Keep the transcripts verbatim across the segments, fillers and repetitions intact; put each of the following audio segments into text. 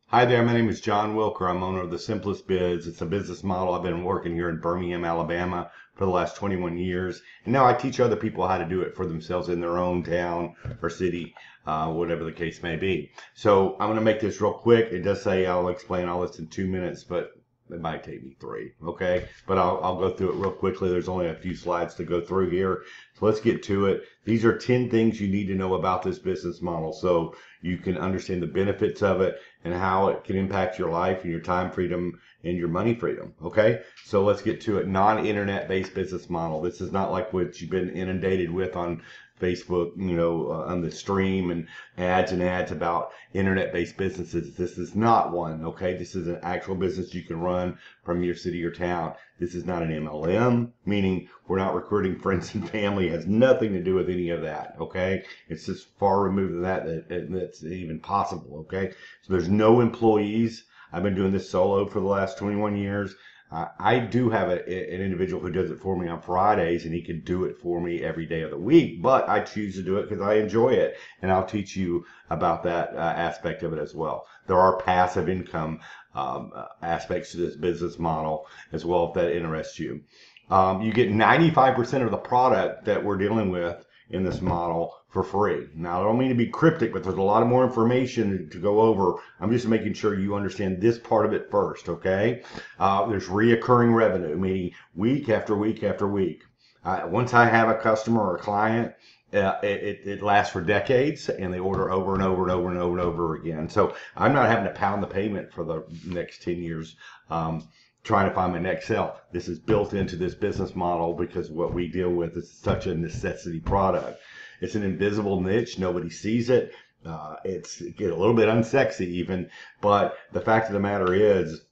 Hi there, my name is John Wilker. I'm owner of the Simplest Biz. It's a business model. I've been working here in Birmingham, Alabama for the last twenty-one years. And now I teach other people how to do it for themselves in their own town or city, uh, whatever the case may be. So I'm going to make this real quick. It does say I'll explain all this in two minutes, but it might take me three, okay? But I'll, I'll go through it real quickly. There's only a few slides to go through here. So let's get to it. These are ten things you need to know about this business model so you can understand the benefits of it and how it can impact your life and your time freedom and your money freedom, okay? So let's get to it. Non-internet based business model. This is not like what you've been inundated with on Facebook, you know, uh, on the stream and ads and ads about internet-based businesses. This is not one, okay? This is an actual business you can run from your city or town. This is not an M L M, meaning we're not recruiting friends and family. It has nothing to do with any of that, okay? It's just far removed from that that that's even possible, okay? So there's no employees. I've been doing this solo for the last twenty-one years. Uh, I do have a, an individual who does it for me on Fridays, and he can do it for me every day of the week, but I choose to do it because I enjoy it, and I'll teach you about that uh, aspect of it as well. There are passive income um, uh, aspects to this business model as well, if that interests you. Um, you get ninety-five percent of the product that we're dealing with in this model for free. Now, I don't mean to be cryptic, but there's a lot of more information to go over. I'm just making sure you understand this part of it first, okay? Uh, there's reoccurring revenue, meaning week after week after week. Uh, once I have a customer or a client, uh, it, it lasts for decades, and they order over and over and over and over and over again. So I'm not having to pound the payment for the next ten years. Um, trying to find my next sale. This is built into this business model because what we deal with is such a necessity product. It's an invisible niche. Nobody sees it. Uh, it's it get a little bit unsexy even, but the fact of the matter is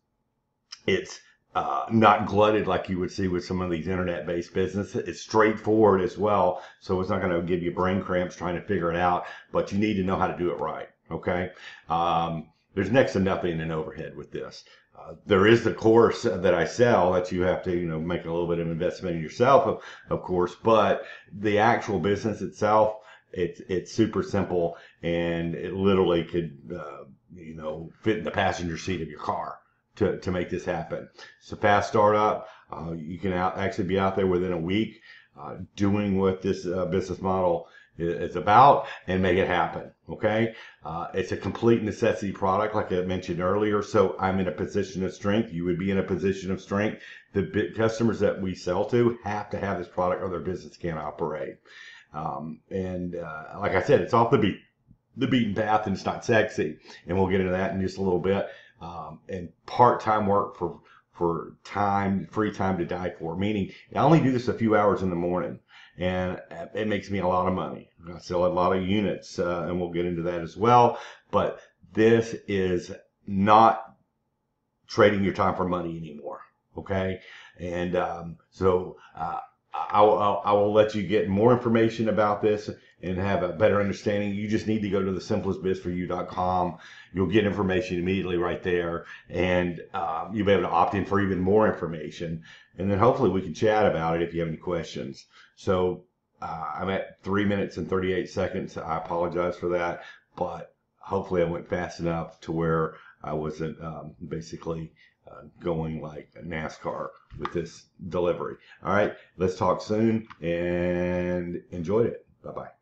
it's uh, not glutted like you would see with some of these internet-based businesses. It's straightforward as well, so it's not going to give you brain cramps trying to figure it out, but you need to know how to do it right, okay? Um, there's next to nothing in overhead with this. Uh, there is the course that I sell that you have to, you know, make a little bit of investment in yourself, of, of course, but the actual business itself, it's, it's super simple, and it literally could, uh, you know, fit in the passenger seat of your car to, to make this happen. It's a fast startup. Uh, you can out, actually be out there within a week uh, doing what this uh, business model is about and make it happen, okay? Uh, it's a complete necessity product, like I mentioned earlier, so I'm in a position of strength. You would be in a position of strength. The big customers that we sell to have to have this product or their business can't operate. Um, and uh, like I said, it's off the beat, the beaten path, and it's not sexy, and we'll get into that in just a little bit. Um, and part-time work for for time, free time to die for, meaning I only do this a few hours in the morning, and it makes me a lot of money. I sell a lot of units, uh, and we'll get into that as well. But this is not trading your time for money anymore, okay? And um, so uh, I, will, I will let you get more information about this and have a better understanding. You just need to go to the simplest biz for you dot com. You'll get information immediately right there, and um, you'll be able to opt in for even more information. And then hopefully we can chat about it if you have any questions. So uh, I'm at three minutes and thirty-eight seconds. I apologize for that, but hopefully I went fast enough to where I wasn't um, basically uh, going like NASCAR with this delivery. All right, let's talk soon, and enjoy it. Bye-bye.